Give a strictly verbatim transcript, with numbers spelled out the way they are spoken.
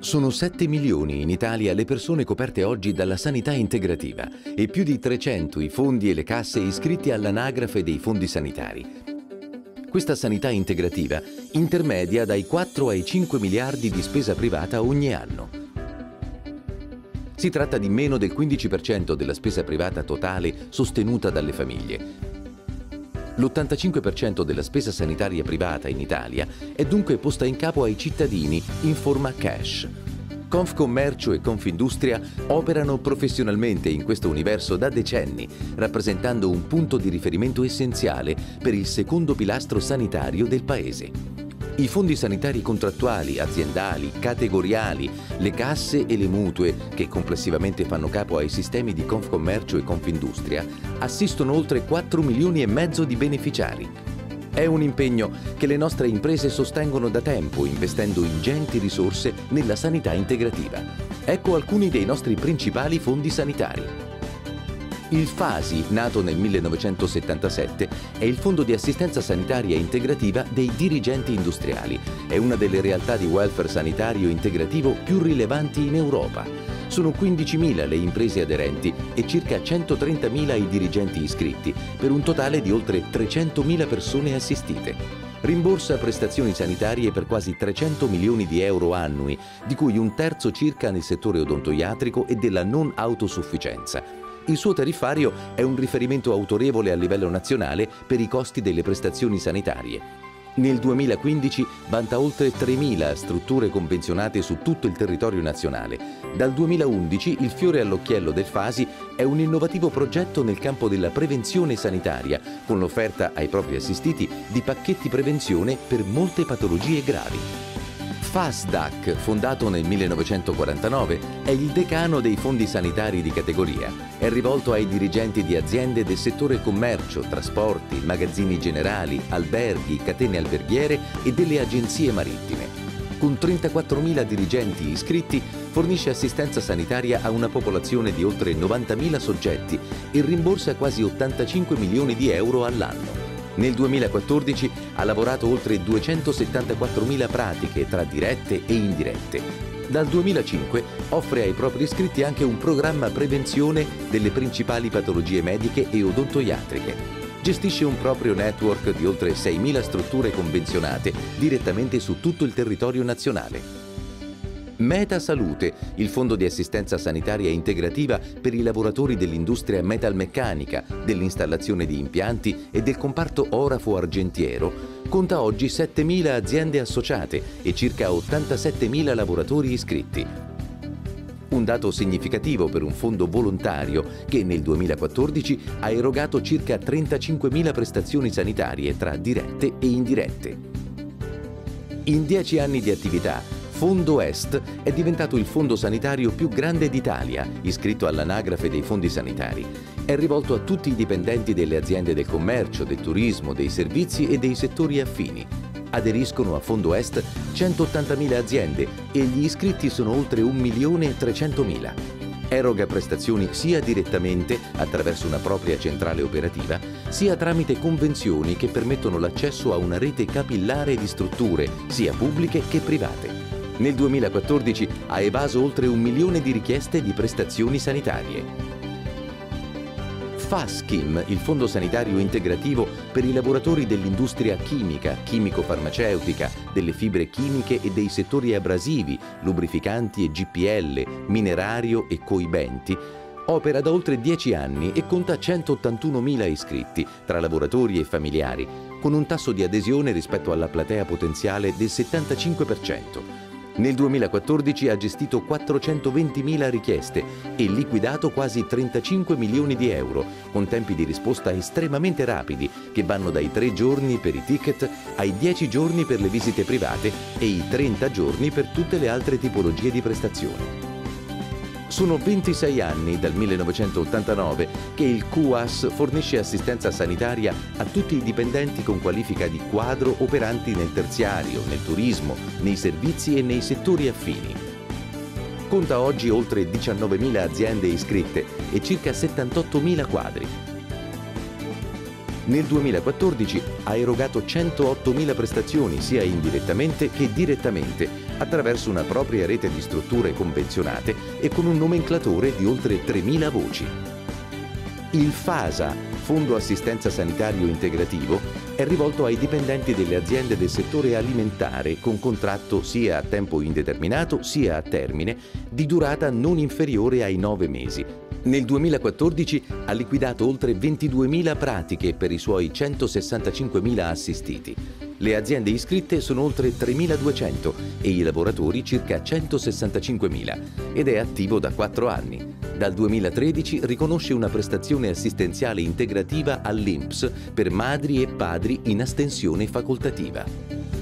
Sono sette milioni in Italia le persone coperte oggi dalla sanità integrativa e più di trecento i fondi e le casse iscritti all'anagrafe dei fondi sanitari. Questa sanità integrativa intermedia dai quattro ai cinque miliardi di spesa privata ogni anno. Si tratta di meno del quindici per cento della spesa privata totale sostenuta dalle famiglie. L'ottantacinque per cento della spesa sanitaria privata in Italia è dunque posta in capo ai cittadini in forma cash. Confcommercio e Confindustria operano professionalmente in questo universo da decenni, rappresentando un punto di riferimento essenziale per il secondo pilastro sanitario del Paese. I fondi sanitari contrattuali, aziendali, categoriali, le casse e le mutue, che complessivamente fanno capo ai sistemi di Confcommercio e Confindustria, assistono oltre quattro milioni e mezzo di beneficiari. È un impegno che le nostre imprese sostengono da tempo, investendo ingenti risorse nella sanità integrativa. Ecco alcuni dei nostri principali fondi sanitari. Il FASI, nato nel millenovecentosettantasette, è il Fondo di Assistenza Sanitaria Integrativa dei Dirigenti Industriali. È una delle realtà di welfare sanitario integrativo più rilevanti in Europa. Sono quindicimila le imprese aderenti e circa centotrentamila i dirigenti iscritti, per un totale di oltre trecentomila persone assistite. Rimborsa prestazioni sanitarie per quasi trecento milioni di euro annui, di cui un terzo circa nel settore odontoiatrico e della non autosufficienza. Il suo tariffario è un riferimento autorevole a livello nazionale per i costi delle prestazioni sanitarie. Nel duemilaquindici vanta oltre tremila strutture convenzionate su tutto il territorio nazionale. Dal duemilaundici il fiore all'occhiello del FASI è un innovativo progetto nel campo della prevenzione sanitaria, con l'offerta ai propri assistiti di pacchetti prevenzione per molte patologie gravi. FASDAC, fondato nel millenovecentoquarantanove, è il decano dei fondi sanitari di categoria. È rivolto ai dirigenti di aziende del settore commercio, trasporti, magazzini generali, alberghi, catene alberghiere e delle agenzie marittime. Con trentaquattromila dirigenti iscritti, fornisce assistenza sanitaria a una popolazione di oltre novantamila soggetti e rimborsa quasi ottantacinque milioni di euro all'anno. Nel duemilaquattordici ha lavorato oltre duecentosettantaquattromila pratiche tra dirette e indirette. Dal duemilacinque offre ai propri iscritti anche un programma prevenzione delle principali patologie mediche e odontoiatriche. Gestisce un proprio network di oltre seimila strutture convenzionate direttamente su tutto il territorio nazionale. Meta Salute, il fondo di assistenza sanitaria integrativa per i lavoratori dell'industria metalmeccanica, dell'installazione di impianti e del comparto orafo-argentiero, conta oggi settemila aziende associate e circa ottantasettemila lavoratori iscritti. Un dato significativo per un fondo volontario che nel duemilaquattordici ha erogato circa trentacinquemila prestazioni sanitarie tra dirette e indirette. In dieci anni di attività, Fondo Est è diventato il fondo sanitario più grande d'Italia, iscritto all'anagrafe dei fondi sanitari. È rivolto a tutti i dipendenti delle aziende del commercio, del turismo, dei servizi e dei settori affini. Aderiscono a Fondo Est centottantamila aziende e gli iscritti sono oltre un milione e trecentomila. Eroga prestazioni sia direttamente, attraverso una propria centrale operativa, sia tramite convenzioni che permettono l'accesso a una rete capillare di strutture, sia pubbliche che private. Nel duemilaquattordici ha evaso oltre un milione di richieste di prestazioni sanitarie. FASCHIM, il Fondo Sanitario Integrativo per i lavoratori dell'industria chimica, chimico-farmaceutica, delle fibre chimiche e dei settori abrasivi, lubrificanti e G P L, minerario e coibenti, opera da oltre dieci anni e conta centottantunomila iscritti, tra lavoratori e familiari, con un tasso di adesione rispetto alla platea potenziale del settantacinque per cento. Nel duemilaquattordici ha gestito quattrocentoventimila richieste e liquidato quasi trentacinque milioni di euro, con tempi di risposta estremamente rapidi, che vanno dai tre giorni per i ticket ai dieci giorni per le visite private e i trenta giorni per tutte le altre tipologie di prestazioni. Sono ventisei anni, dal millenovecentottantanove, che il Q A S fornisce assistenza sanitaria a tutti i dipendenti con qualifica di quadro operanti nel terziario, nel turismo, nei servizi e nei settori affini. Conta oggi oltre diciannovemila aziende iscritte e circa settantottomila quadri. Nel duemilaquattordici ha erogato centoottomila prestazioni sia indirettamente che direttamente attraverso una propria rete di strutture convenzionate e con un nomenclatore di oltre tremila voci. Il FASA, Fondo Assistenza Sanitario Integrativo, è rivolto ai dipendenti delle aziende del settore alimentare con contratto sia a tempo indeterminato sia a termine di durata non inferiore ai nove mesi. Nel duemilaquattordici ha liquidato oltre ventiduemila pratiche per i suoi centosessantacinquemila assistiti. Le aziende iscritte sono oltre tremiladuecento e i lavoratori circa centosessantacinquemila ed è attivo da quattro anni. Dal duemilatredici riconosce una prestazione assistenziale integrativa all'I N P S per madri e padri in astensione facoltativa.